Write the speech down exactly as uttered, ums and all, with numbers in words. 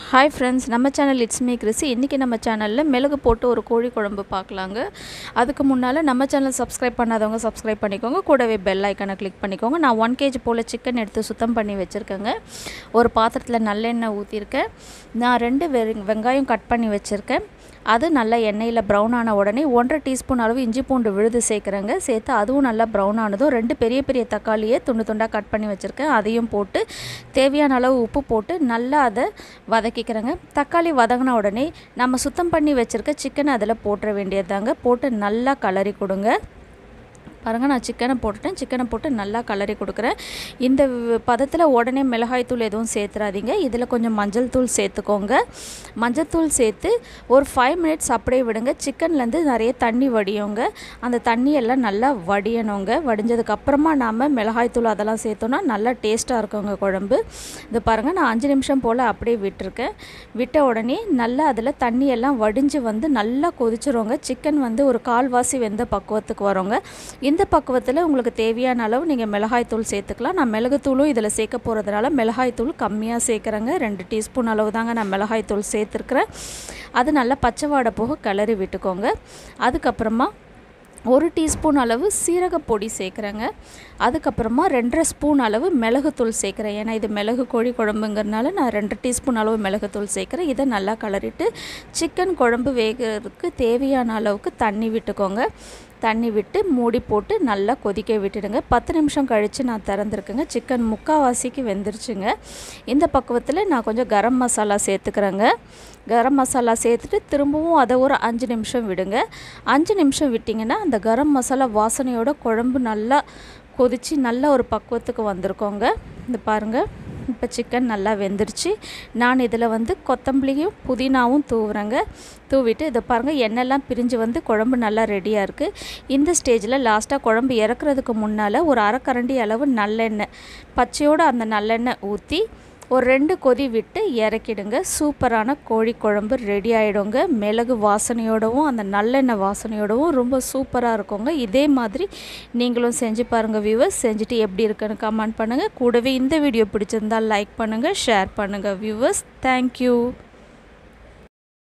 Hi friends, நம்ம channel it's me Chrissy. இன்றைக்கி நம்ம சேனலில் மிளகு போட்டு ஒரு கோழி குழம்பு பார்க்கலாங்க. அதுக்கு முன்னால் நம்ம சேனல் சப்ஸ்கிரைப் பண்ணாதவங்க சப்ஸ்கிரைப் பண்ணிக்கோங்க. கூடவே பெல் ஐக்கனை கிளிக் பண்ணிக்கோங்க. நான் ஒன் கேஜி போல் சிக்கன் எடுத்து சுத்தம் பண்ணி வச்சுருக்கேங்க. ஒரு பாத்திரத்தில் நல்லெண்ணெய் ஊற்றிருக்கேன். நான் ரெண்டு வெங்காயம் கட் பண்ணி வச்சுருக்கேன். அது நல்லா எண்ணெயில் ப்ரௌன் ஆன உடனே ஒன்றரை டீஸ்பூன் அளவு இஞ்சி பூண்டு விழுது சேர்க்குறேங்க. சேர்த்து அதுவும் நல்லா ப்ரௌன் ஆனதும் ரெண்டு பெரிய பெரிய தக்காளியை துண்டு துண்டாக கட் பண்ணி வச்சுருக்கேன். அதையும் போட்டு தேவையான அளவு உப்பு போட்டு நல்லா அதை வதக்கிக்கிறேங்க. தக்காளி வதங்கின உடனே நம்ம சுத்தம் பண்ணி வச்சுருக்க சிக்கனை அதில் போட்டுற வேண்டியதாங்க. போட்டு நல்லா கலரி கொடுங்க. பாருங்கள், நான் சிக்கனை போட்டுட்டேன். சிக்கனை போட்டு நல்லா கலரி கொடுக்குறேன். இந்த பதத்தில் உடனே மிளகாய் தூள் எதுவும் சேர்த்துறாதீங்க. இதில் கொஞ்சம் மஞ்சள் தூள் சேர்த்துக்கோங்க. மஞ்சள் தூள் சேர்த்து ஒரு ஃபைவ் மினிட்ஸ் அப்படியே விடுங்க. சிக்கன்லேருந்து நிறைய தண்ணி வடியோங்க. அந்த தண்ணியெல்லாம் நல்லா வடியணுங்க. வடிஞ்சதுக்கப்புறமா நாம் மிளகாய் தூள் அதெல்லாம் சேர்த்தோன்னா நல்லா டேஸ்ட்டாக இருக்குங்க குழம்பு. இது பாருங்கள், நான் அஞ்சு நிமிஷம் போல் அப்படியே விட்டுருக்கேன். விட்ட உடனே நல்லா அதில் தண்ணியெல்லாம் வடிஞ்சு வந்து நல்லா கொதிச்சிருவோங்க. சிக்கன் வந்து ஒரு கால்வாசி வெந்த பக்குவத்துக்கு வரோங்க. இந்த பக்குவத்தில் உங்களுக்கு தேவையான அளவு நீங்கள் மிளகாய் தூள் சேர்த்துக்கலாம். நான் மிளகுத்தூளும் இதில் சேர்க்க போகிறதுனால மிளகாய் தூள் கம்மியாக சேர்க்குறேங்க. ரெண்டு டீஸ்பூன் அளவு தாங்க நான் மிளகாய் தூள் சேர்த்துருக்குறேன். அது நல்லா பச்சை வாடை போக கிளறி விட்டுக்கோங்க. அதுக்கப்புறமா ஒரு டீஸ்பூன் அளவு சீரகப்பொடி சேர்க்குறேங்க. அதுக்கப்புறமா ரெண்டரை ஸ்பூன் அளவு மிளகுத்தூள் சேர்க்குறேன். ஏன்னா இது மிளகு கோழி குழம்புங்கிறதுனால நான் ரெண்டு டீஸ்பூன் அளவு மிளகுத்தூள் சேர்க்குறேன். இதை நல்லா கலரிட்டு சிக்கன் குழம்பு வேகிறதுக்கு தேவையான அளவுக்கு தண்ணி விட்டுக்கோங்க. தண்ணி விட்டு மூடி போட்டு நல்லா கொதிக்க விட்டுடுங்க. பத்து நிமிஷம் கழித்து நான் திறந்துருக்குங்க. சிக்கன் முக்கால்வாசிக்கு வெந்துருச்சுங்க. இந்த பக்குவத்தில் நான் கொஞ்சம் கரம் மசாலா சேர்த்துக்கிறேங்க. கரம் மசாலா சேர்த்துட்டு திரும்பவும் அதை ஒரு அஞ்சு நிமிஷம் விடுங்க. அஞ்சு நிமிஷம் விட்டிங்கன்னா அந்த கரம் மசாலா வாசனையோட குழம்பு நல்லா கொதித்து நல்ல ஒரு பக்குவத்துக்கு வந்திருக்கோங்க. இந்த பாருங்கள், இப்போ சிக்கன் நல்லா வெந்துருச்சு. நான் இதில் வந்து கொத்தமல்லியும் புதினாவும் தூவுறேங்க. தூவிட்டு இதை பாருங்கள், எண்ணெய்லாம் பிரிஞ்சு வந்து குழம்பு நல்லா ரெடியாக இருக்குது. இந்த ஸ்டேஜில் லாஸ்ட்டாக குழம்பு இறக்குறதுக்கு முன்னால் ஒரு அரை கரண்டி அளவு நல்லெண்ணெய் பச்சையோடு அந்த நல்லெண்ணெய் ஊற்றி ஒரு ரெண்டு கொதி விட்டு இறக்கிடுங்க. சூப்பரான கோழி குழம்பு ரெடி ஆகிடுங்க. மிளகு வாசனையோடவும் அந்த நல்லெண்ணெய் வாசனையோடவும் ரொம்ப சூப்பராக இருக்குங்க. இதே மாதிரி நீங்களும் செஞ்சு பாருங்கள் வியூவர்ஸ். செஞ்சுட்டு எப்படி இருக்குன்னு கமெண்ட் பண்ணுங்கள். கூடவே இந்த வீடியோ பிடிச்சிருந்தால் லைக் பண்ணுங்கள், ஷேர் பண்ணுங்கள் வியூவர்ஸ். தேங்க்யூ.